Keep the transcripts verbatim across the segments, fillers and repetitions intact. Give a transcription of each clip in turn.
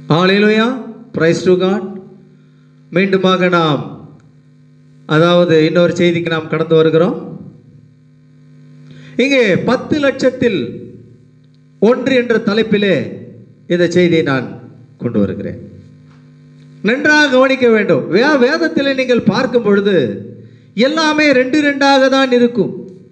Hallelujah, praise to God. மீண்டுமாக நாம் அதாவது இன்னொரு செய்திக்கு நாம் கடந்து வருகிறோம். இங்கே பத்து லட்சத்தில் ஒன்று என்ற தலைப்பிலே இந்த செய்தியை நான் கொண்டு வருகிறேன். நன்றாக கவனிக்க வேண்டும். வே வேதத்தில் நீங்கள் பார்க்கும் பொழுது எல்லாமே ரெண்டு ரெண்டாக தான் இருக்கும்,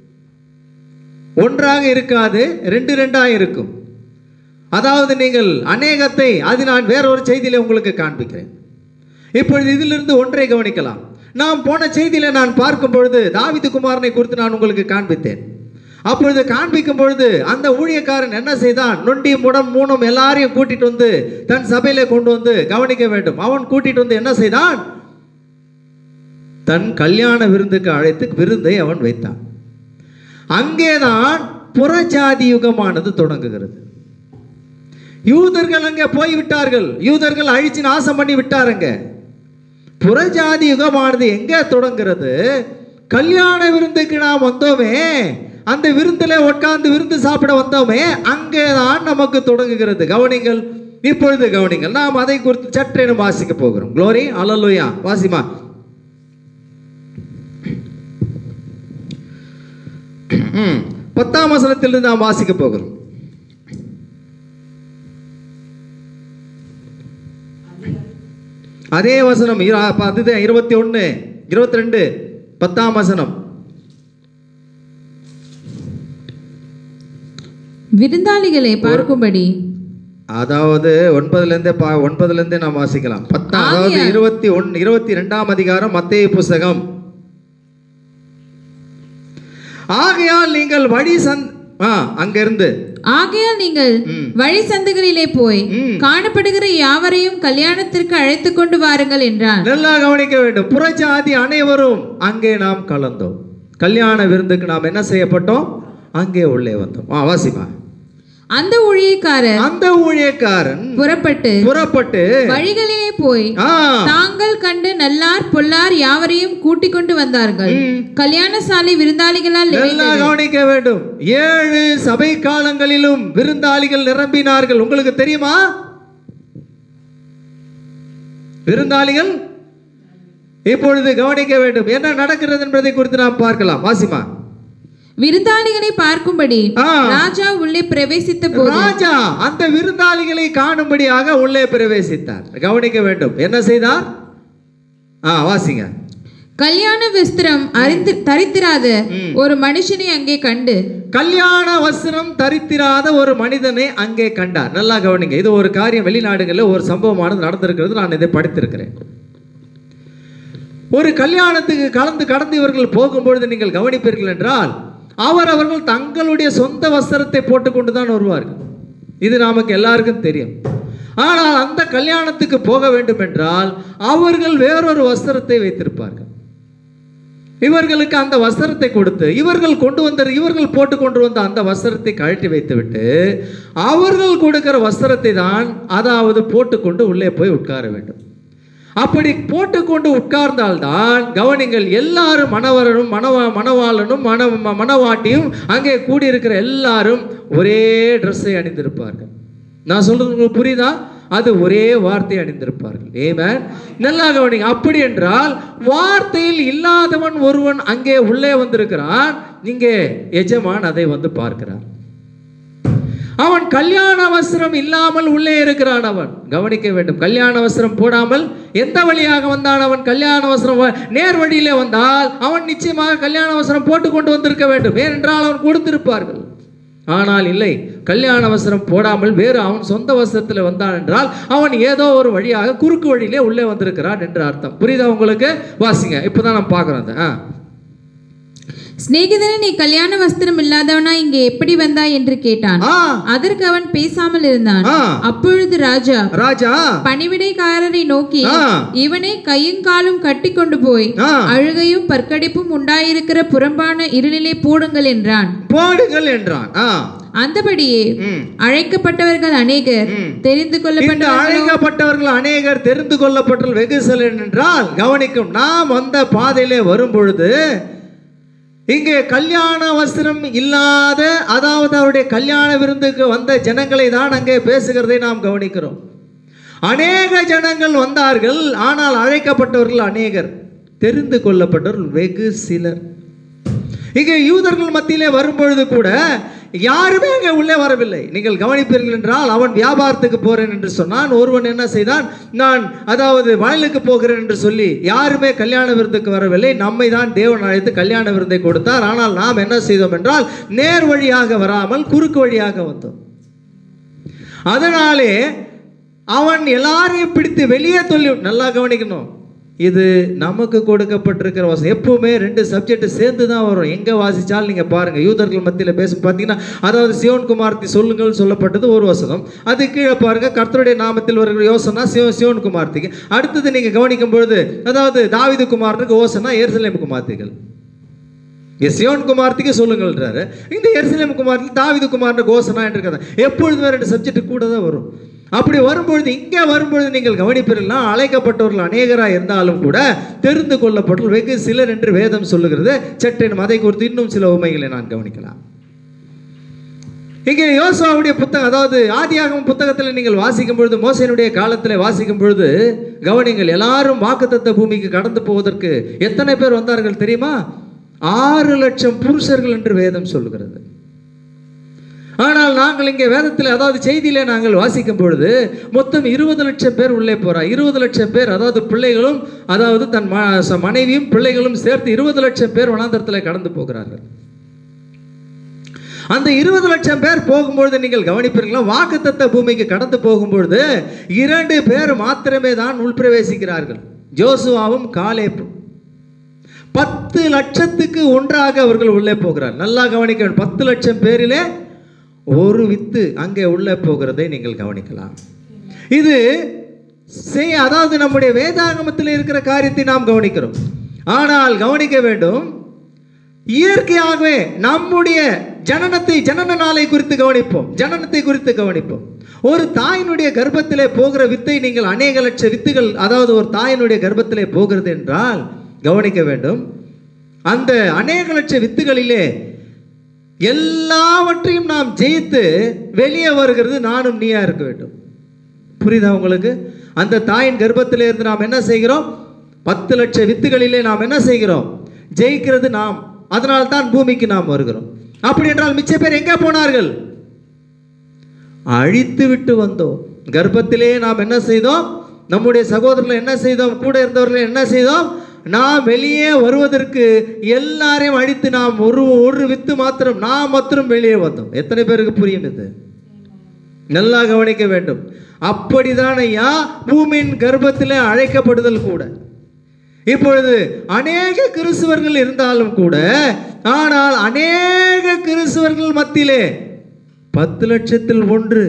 ஒன்றாக இருக்காது, ரெண்டு ரெண்டாக இருக்கும். அதாவது நீங்கள் அநேகத்தை அது நான் வேறொரு செய்தியில உங்களுக்கு காண்பிக்கிறேன். இப்பொழுது இதிலிருந்து ஒன்றை கவனிக்கலாம். நாம் போன செய்தியில நான் பார்க்கும் பொழுது தாவீது குமாரனை குறித்து நான் உங்களுக்கு காண்பித்தேன். அப்பொழுது காண்பிக்கும் பொழுது அந்த ஊழியக்காரன் என்ன செய்தான்? நொண்டி முடம் மூணும் எல்லாரையும் கூட்டிட்டு வந்து தன் சபையில கொண்டு வந்து கவனிக்க வேண்டும். அவன் கூட்டிட்டு வந்து என்ன செய்தான்? தன் கல்யாண விருந்துக்கு அழைத்து விருந்தை அவன் வைத்தான். அங்கேதான் புறஜாதி யுகமானது தொடங்குகிறது. யூதர்கள் அங்கே போய்விட்டார்கள், யூதர்கள் அழிச்சு நாசம் பண்ணி விட்டாருங்க. புறஜாதி யுகமானது எங்கே தொடங்குகிறது? கல்யாண விருந்துக்கு நாம் வந்தோமே, அந்த விருந்திலே உட்கார்ந்து விருந்து சாப்பிட வந்தோமே, அங்கேதான் நமக்கு தொடங்குகிறது. கவனிங்கள், இப்பொழுது கவனிங்கள். நாம் அதை குறித்து சற்றேனும் வாசிக்க போகிறோம். Glory, hallelujah. வாசிமா. பத்தாம் வசனத்திலிருந்து நாம் வாசிக்க போகிறோம். அதே வசனம் இருபத்தி ஒன்னு இருபத்தி ரெண்டு பத்தாம் வசனம். விருந்தாளிகளை பார்க்கும்படி, அதாவது ஒன்பதுல இருந்தே ஒன்பதுல இருந்தே நாம் வாசிக்கலாம். பத்தாம் அதாவது இருபத்தி ஒன்னு இருபத்தி ரெண்டாம் அதிகாரம் மத்தேயு புஸ்தகம். ஆகையால் நீங்கள் வழி சந்த் அங்கிருந்து ஆகையால் நீங்கள் வழி சந்துகளிலே போய் காணப்படுகிற யாவரையும் கல்யாணத்திற்கு அழைத்து கொண்டு வாருங்கள் என்றான். நல்லா கவனிக்க வேண்டும். புறஜாதி அனைவரும் அங்கே நாம் கலந்தோம். கல்யாண விருந்துக்கு நாம் என்ன செய்யப்பட்டோம்? அங்கே உள்ளே வந்தோம். வாசிமா. அந்த ஊழியக்காரன் அந்த ஊழியக்காரன் புறப்பட்டு புறப்பட்டு வழிகளிலே போய் தாங்கள் கண்டு நல்லார் பொல்லார் யாவரையும் கூட்டிக் கொண்டு வந்தார்கள். கல்யாண சாலை விருந்தாளிகளால் கவனிக்க வேண்டும். ஏழு சபை காலங்களிலும் விருந்தாளிகள் நிரம்பினார்கள். உங்களுக்கு தெரியுமா? விருந்தாளிகள் இப்பொழுது கவனிக்க வேண்டும். என்ன நடக்கிறது என்பதை குறித்து நாம் பார்க்கலாம். வாசிமா. விருந்தாளிகளை பார்க்கும்படி ராஜா உள்ளே பிரவேசித்த போது ராஜா அந்த விருந்தாளிகளை காணும்படியாக உள்ளே பிரவேசித்தார். கவனிக்க வேண்டும். என்ன செய்தார்? வாசிங்க. கல்யாண வஸ்திரம் அறிந்து தரித்திராத ஒரு மனுஷனை அங்கே கண்டு கல்யாண வஸ்திரம் தரித்திராத ஒரு மனிதனை அங்கே கண்டார். நல்லா கவனிங்க. இது ஒரு காரியம் வெளிநாடுகளில் ஒரு சம்பவமானது நடந்திருக்கிறது. நான் இதை படித்திருக்கிறேன். ஒரு கல்யாணத்துக்கு கலந்து கடந்து இவர்கள் போகும்பொழுது நீங்கள் கவனிப்பீர்கள் என்றால் அவர் அவர்கள் தங்களுடைய சொந்த வஸ்திரத்தை போட்டுக்கொண்டு தான் வருவார்கள். இது நமக்கு எல்லாருக்கும் தெரியும். ஆனால் அந்த கல்யாணத்துக்கு போக வேண்டும் என்றால் அவர்கள் வேறொரு வஸ்திரத்தை வைத்திருப்பார்கள். இவர்களுக்கு அந்த வஸ்திரத்தை கொடுத்து இவர்கள் கொண்டு வந்த இவர்கள் போட்டு கொண்டு வந்த அந்த வஸ்திரத்தை கழட்டி வைத்துவிட்டு அவர்கள் கொடுக்கிற வஸ்திரத்தை தான் அதாவது போட்டுக்கொண்டு உள்ளே போய் உட்கார வேண்டும். அப்படி போட்டுக்கொண்டு உட்கார்ந்தால்தான் கவனிங்கள், எல்லாரும் மணவரனும் மணவா மணவாளனும் மண மணவாட்டியும் அங்கே கூடியிருக்கிற எல்லாரும் ஒரே ட்ரெஸ்ஸை அணிந்திருப்பார்கள். நான் சொல்றது உங்களுக்கு புரியுதா? அது ஒரே வார்த்தை அணிந்திருப்பார்கள். ஆமென். நல்லா கவனிங்க. அப்படி என்றால் வார்த்தையில் இல்லாதவன் ஒருவன் அங்கே உள்ளே வந்திருக்கிறான். இங்கே எஜமான் அதை வந்து பார்க்கிறார். அவன் கல்யாண வஸ்திரம் இல்லாமல் உள்ளே இருக்கிறான். அவன் கவனிக்க வேண்டும். கல்யாண வஸ்திரம் போடாமல் எந்த வழியாக வந்தான் அவன்? கல்யாண வஸ்திரம் நேர் வழியிலே வந்தால் அவன் நிச்சயமாக கல்யாண வஸ்திரம் போட்டு கொண்டு வந்திருக்க வேண்டும். ஏனென்றால் அவன் கொடுத்திருப்பார்கள். ஆனால் இல்லை, கல்யாண வஸ்திரம் போடாமல் வேறு அவன் சொந்த வஸ்திரத்தில் வந்தான் என்றால் அவன் ஏதோ ஒரு வழியாக குறுக்கு வழியிலே உள்ளே வந்திருக்கிறான் என்று அர்த்தம். புரியுதா உங்களுக்கு? வாசிங்க. இப்போதான் நம்ம பார்க்கிறோம். சிநேகிதனே, நீ கல்யாண வஸ்திரம் இல்லாதவனா இங்கே எப்படி வந்தாய் என்று கேட்டான். அதற்கு அவன் பேசாமல் இருந்தான். அப்பொழுது ராஜா ராஜா பணிவிடைக்காரரை நோக்கி, இவனை கையும் காலும் கட்டி கொண்டு போய் அழுகையும் பற்கடிப்பும் உண்டாயிருக்கிற புறம்பான இருளிலே போடுங்கள் என்றான். போடுங்கள் என்றான். அந்தபடியே அழைக்கப்பட்டவர்கள் அநேகர் தெரிந்து கொள்ளப்பட்ட அழைக்கப்பட்டவர்கள் அநேகர் தெரிந்து கொள்ளப்பட்ட வெகு சிலர் என்றால் கவனிக்கும். நாம் அந்த பாதையிலே வரும் பொழுது இங்கே கல்யாண வஸ்திரம் இல்லாத அதாவது அவருடைய கல்யாண விருந்துக்கு வந்த ஜனங்களை தான் அங்கே பேசுகிறதை நாம் கவனிக்கிறோம். அநேக ஜனங்கள் வந்தார்கள், ஆனால் அழைக்கப்பட்டவர்கள் அநேகர், தெரிந்து கொள்ளப்பட்டவர்கள் வெகு சிலர். இங்கே யூதர்கள் மத்தியிலே வரும்பொழுது கூட யாருமே அங்கே உள்ளே வரவில்லை. நீங்கள் கவனிப்பீர்கள் என்றால், அவன் வியாபாரத்துக்கு போறேன் என்று சொன்னான். ஒருவன் என்ன செய்தான், நான் அதாவது வயலுக்கு போகிறேன் என்று சொல்லி யாருமே கல்யாண விருந்துக்கு வரவில்லை. நம்மை தான் தேவன் அழைத்து கல்யாண விருந்தை கொடுத்தார். ஆனால் நாம் என்ன செய்தோம் என்றால், நேர் வழியாக வராமல் குறுக்கு வழியாக வந்தோம். அதனாலே அவன் எல்லாரையும் பிடித்து வெளியே சொல்லி, நல்லா கவனிக்கணும், இது நமக்கு கொடுக்கப்பட்டிருக்கிற வசனம். எப்பவுமே ரெண்டு சப்ஜெக்ட் சேர்ந்து தான் வரும். எங்கே வாசித்தாலும் நீங்கள் பாருங்கள், யூதர்கள் மத்தியில் பேச பார்த்தீங்கன்னா, அதாவது சியோன் குமார்த்தி சொல்லுங்கள் சொல்லப்பட்டது ஒரு வசனம். அது கீழே பாருங்கள், கர்த்தருடைய நாமத்தில் வருகிற யோசனா சிவ சியோன் குமார்த்திக்கு. அடுத்தது நீங்கள் கவனிக்கும் பொழுது, அதாவது தாவீது குமாரனுக்கு ஓசனா எருசலேம் குமார்த்திகள். சியோன் குமார்த்திக்கு சொல்லுங்கள்ன்றாரு. இந்த எருசலேம் குமார்த்தி தாவீது குமாரனுக்கு ஓசனா என்று கதை. எப்பொழுதுமே ரெண்டு சப்ஜெக்ட் கூட தான் வரும். அப்படி வரும்பொழுது, இங்கே வரும்பொழுது நீங்கள் கவனிப்பீர்கள்னா, அழைக்கப்பட்டவர்கள் அநேகராக இருந்தாலும் கூட தெரிந்து கொள்ளப்பட்டவர்கள் வெகு சிலர் என்று வேதம் சொல்லுகிறது. சற்றெனும் அதை குறித்து இன்னும் சில உண்மைகளை நான் கவனிக்கலாம். இங்கே யோசுவாவுடைய புத்தகம், அதாவது ஆதியாகமம் புத்தகத்தில் நீங்கள் வாசிக்கும் பொழுது, மோசேனுடைய காலத்தில் வாசிக்கும் பொழுது கவனிங்கள், எல்லாரும் வாக்குத்தத்த பூமிக்கு கடந்து போவதற்கு எத்தனை பேர் வந்தார்கள் தெரியுமா? ஆறு லட்சம் புருஷர்கள் என்று வேதம் சொல்லுகிறது. ஆனால் நாங்கள் இங்கே வேதத்தில், அதாவது செய்தியிலே நாங்கள் வாசிக்கும் பொழுது மொத்தம் இருபது லட்சம் பேர் உள்ளே போறார். இருபது லட்சம் பேர், அதாவது பிள்ளைகளும், அதாவது தன் மனைவியும் பிள்ளைகளும் சேர்த்து இருபது லட்சம் பேர் வனாந்தரத்தில் கடந்து போகிறார்கள். அந்த இருபது லட்சம் பேர் போகும்பொழுது நீங்கள் கவனிப்பீர்களா, வாக்குத்தத்த பூமிக்கு கடந்து போகும்பொழுது இரண்டு பேர் மாத்திரமே தான் உள்பிரவேசிக்கிறார்கள், ஜோசுவாவும் காலேப்பும். பத்து லட்சத்துக்கு ஒன்றாக அவர்கள் உள்ளே போகிறார். நல்லா கவனிக்க வேண்டும், பத்து லட்சம் பேரிலே ஒரு வித்து அங்கே உள்ளே போகிறதை நீங்கள் கவனிக்கலாம். இது செய் அதாவது நம்முடைய வேதாகமத்தில் இருக்கிற காரியத்தை நாம் கவனிக்கிறோம். ஆனால் கவனிக்க வேண்டும், இயற்கையாகவே நம்முடைய ஜனனத்தை, ஜனன நாளை குறித்து கவனிப்போம், ஜனனத்தை குறித்து கவனிப்போம். ஒரு தாயினுடைய கர்ப்பத்திலே போகிற வித்தை நீங்கள் அநேக லட்ச வித்துகள், அதாவது ஒரு தாயினுடைய கர்ப்பத்திலே போகிறது என்றால் கவனிக்க வேண்டும், அந்த அநேக லட்ச வித்துகளிலே எல்லாவற்றையும் நாம் ஜெயித்து வெளியே வருகிறது நானும் நீயா இருக்க வேண்டும். புரியுதா உங்களுக்கு? அந்த தாயின் கர்ப்பத்திலே இருந்து நாம் என்ன செய்கிறோம்? பத்து லட்ச வித்துகளிலே நாம் என்ன செய்கிறோம்? ஜெயிக்கிறது நாம். அதனால் தான் பூமிக்கு நாம் வருகிறோம். அப்படி என்றால் மிச்ச பேர் எங்கே போனார்கள்? அழித்து விட்டு வந்தோம். கர்ப்பத்திலே நாம் என்ன செய்தோம்? நம்முடைய சகோதரர்கள் என்ன செய்தோம்? கூட இருந்தவர்கள் என்ன செய்தோம்? நாம் வெளியே வருவதற்கு எல்லாரையும் அழித்து நாம் ஒரு ஒரு வித்து மாத்திரம், நாம் மாத்திரம் வெளியே வந்தோம். எத்தனை பேருக்கு புரியும் இது? நல்லா கவனிக்க வேண்டும். அப்படிதான் ஐயா பூமியின் கர்ப்பத்திலே அழைக்கப்படுதல் கூட. இப்பொழுது அநேக கிறிஸ்தவர்கள் இருந்தாலும் கூட, ஆனால் அநேக கிறிஸ்தவர்கள் மத்தியிலே பத்து லட்சத்தில் ஒன்று.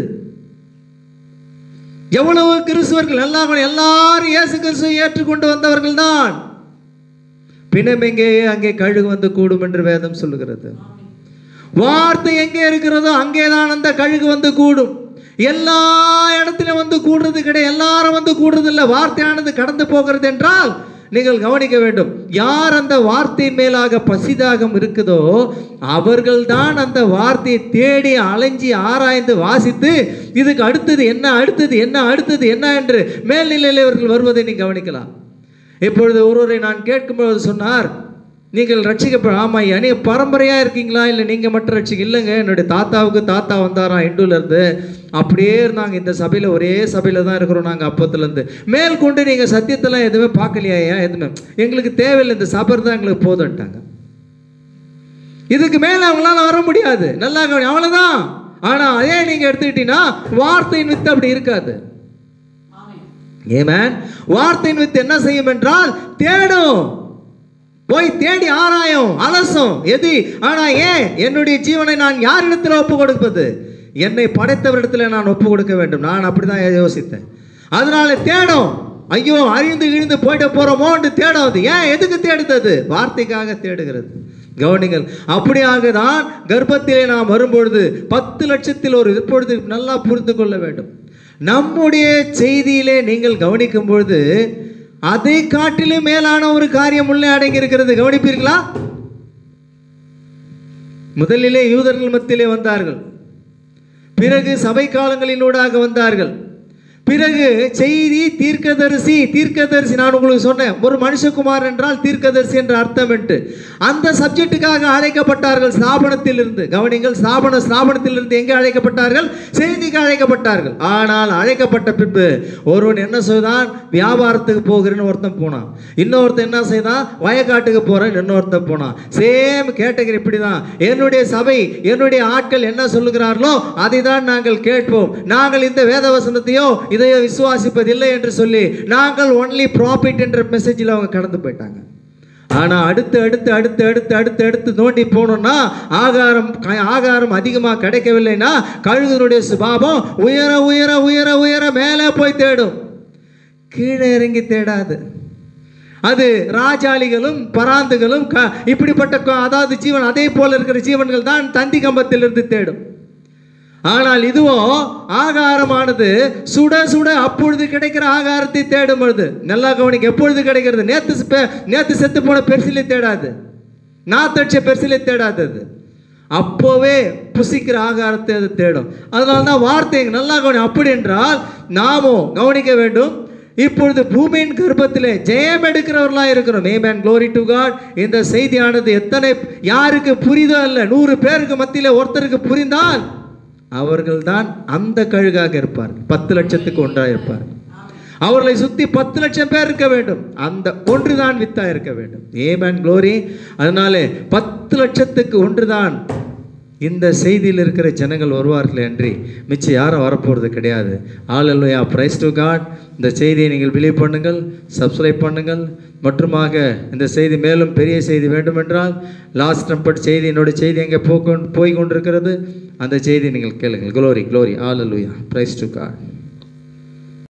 எவ்வளவு கிறிஸ்தவர்கள் எல்லாரும் எல்லாரும் இயேசு கிறிஸ்துவை ஏற்றுக்கொண்டு வந்தவர்கள் தான். பிணம் எங்கே, அங்கே கழுகு வந்து கூடும் என்று வேதம் சொல்லுகிறது. வார்த்தை எங்கே இருக்கிறதோ அங்கேதான் அந்த கழுகு வந்து கூடும். எல்லா இடத்திலும் வந்து கூடுறது கிடையாது, எல்லாரும் வந்து கூடுறது இல்லை. வார்த்தையானது கடந்து போகிறது என்றால் நீங்கள் கவனிக்க வேண்டும், யார் அந்த வார்த்தையின் மேலாக பசிதாகம் இருக்குதோ அவர்கள் தான் அந்த வார்த்தையை தேடி அலைஞ்சி ஆராய்ந்து வாசித்து இதுக்கு அடுத்தது என்ன, அடுத்தது என்ன, அடுத்தது என்ன என்று மேல்நிலையில் இவர்கள் வருவதை நீங்கள் கவனிக்கலாம். இப்பொழுது ஒருவரை நான் கேட்கும்போது சொன்னார், நீங்கள் ரட்சிக்கப்பட, ஆமாம் ஐயா, நீங்கள் பரம்பரையாக இருக்கீங்களா, இல்லை நீங்கள் மட்டும் ரட்சிக்க? இல்லைங்க, என்னுடைய தாத்தாவுக்கு தாத்தா வந்தாராம் இண்டூலேருந்து, அப்படியே இருந்தாங்க, இந்த சபையில் ஒரே சபையில் தான் இருக்கிறோம் நாங்கள் அப்பத்துலேருந்து. மேல் கொண்டு நீங்கள் சத்தியத்தெல்லாம் எதுவுமே பார்க்கலையா? எதுவுமே எங்களுக்கு தேவையில்லை, இந்த சபை தான் எங்களுக்கு போதுன்ட்டாங்க. இதுக்கு மேலே அவங்களால வர முடியாது. நல்லா அவ்வளோதான். ஆனால் அதே நீங்கள் எடுத்துக்கிட்டீங்கன்னா வார்த்தையின் வித்து அப்படி இருக்காது. ஆமென். வார்த்தையின் வித்து என்ன செய்யும் என்றால் தேடும், போய் தேடி ஆராயும், அலசும். எது? ஆனா ஏன் என்னுடைய ஜீவனை நான் யாரிடத்தில் ஒப்பு கொடுப்பது? என்னை படைத்தவரிடத்தில் நான் ஒப்பு கொடுக்க வேண்டும். நான் அப்படிதான் யோசித்தேன். அதனால தேடும். ஐயோ அழிந்து இழிந்து போயிட்டு போறோமோன்னு தேடாது. ஏன்? எதுக்கு தேடுறது? வார்த்தைக்காக தேடுகிறது. கவனிங்கள். அப்படியாக தான் கர்ப்பத்திலே நாம் வரும்பொழுது பத்து லட்சத்தில் ஒரு, இப்பொழுது நல்லா புரிந்து கொள்ள வேண்டும், நம்முடைய செய்தியிலே நீங்கள் கவனிக்கும் பொழுது அதை காட்டிலும் மேலான ஒரு காரியம் உள்ளே அடங்கி இருக்கிறது. கவனிப்பீர்களா? முதலிலே யூதர்கள் மத்தியிலே வந்தார்கள், பிறகு சபை காலங்களினூடாக வந்தார்கள், பிறகு செய்தி தீர்க்கதரிசி. தீர்க்கதரிசி நான் உங்களுக்கு சொன்னேன், ஒரு மனுஷகுமார் என்றால் தீர்க்கதரிசி என்ற அர்த்தம் என்று. அந்த சப்ஜெக்டுக்காக அழைக்கப்பட்டார்கள் ஸ்தாபனத்தில் இருந்து. கவனிங்கள், ஸ்தாபன ஸ்தாபனத்தில் இருந்து எங்கே அழைக்கப்பட்டார்கள்? செய்திக்கு அழைக்கப்பட்டார்கள். ஆனால் அழைக்கப்பட்ட பின்பு ஒருவன் என்ன செய்தான்? வியாபாரத்துக்கு போகிறேன்னு ஒருத்தன் போனான். இன்னொருத்தன் என்ன செய்தான்? வயக்காட்டுக்கு போறேன் இன்னொருத்தன் போனான். சேம் கேட்டகரி இப்படி தான். என்னுடைய சபை, என்னுடைய ஆட்கள் என்ன சொல்லுகிறார்களோ அதை தான் நாங்கள் கேட்போம். நாங்கள் இந்த வேத வசனத்தையோ இதை விசுவாசிப்பதில்லை என்று சொல்லி நாங்கள் ஒன்லி ப்ராஃபிட் என்ற மெசேஜில் அவங்க கடந்து போயிட்டாங்க. ஆனால் அடுத்து அடுத்து அடுத்து அடுத்து அடுத்து அடுத்து நோண்டி போனோம்னா ஆகாரம் ஆகாரம் அதிகமாக கிடைக்கவில்லைன்னா கழுகுனுடைய சுபாவம் உயர உயர உயர உயர மேலே போய் தேடும், கீழே இறங்கி தேடாது. அது ராஜாளிகளும் பராந்துகளும் இப்படிப்பட்ட அதாவது ஜீவன், அதே போல இருக்கிற ஜீவன்கள் தான் தந்தி கம்பத்திலிருந்து தேடும். ஆனால் இதுவோ ஆகாரமானது சுட சுட அப்பொழுது கிடைக்கிற ஆகாரத்தை தேடும் பொழுது, நல்லா கவனிக்க, எப்பொழுது கிடைக்கிறது? நேத்து நேத்து செத்து போன பெருசிலை தேடாது, நாத்தடிச்ச பெருசிலை தேடாது. அது அப்போவே புசிக்கிற ஆகாரத்தை அது தேடும். அதனால தான் வார்த்தை நல்லா கவனி. அப்படி என்றால் நாமோ கவனிக்க வேண்டும். இப்பொழுது பூமியின் கர்ப்பத்திலே ஜெயம் எடுக்கிறவர்களாக இருக்கிறோம். ஆமென், glory to God. இந்த செய்தியானது எத்தனை யாருக்கு புரிதோ அல்ல, நூறு பேருக்கு மத்தியிலே ஒருத்தருக்கு புரிந்தால் அவர்கள்தான் அந்த கழுகாக இருப்பார்கள். பத்து லட்சத்துக்கு ஒன்றாக இருப்பார்கள். அவர்களை சுற்றி பத்து லட்சம் பேர் இருக்க வேண்டும். அந்த ஒன்றுதான் வித்தா இருக்க வேண்டும். ஆமென், glory. அதனாலே பத்து லட்சத்துக்கு ஒன்றுதான் இந்த செய்தியில் இருக்கிற ஜனங்கள் வருவார்கள் என்று மிச்சம் யாரும் வரப்போகிறது கிடையாது. Hallelujah, praise to God. இந்த செய்தியை நீங்கள் பிலீவ் பண்ணுங்கள், சப்ஸ்கிரைப் பண்ணுங்கள். மற்றுமாக இந்த செய்தி மேலும் பெரிய செய்தி வேண்டுமென்றால் லாஸ்ட் ட்ரம்பட் செய்தி, என்னுடைய செய்தி எங்கே போய் போய் கொண்டிருக்கிறது, அந்த செய்தி நீங்கள் கேளுங்கள். Glory glory, hallelujah, praise to God.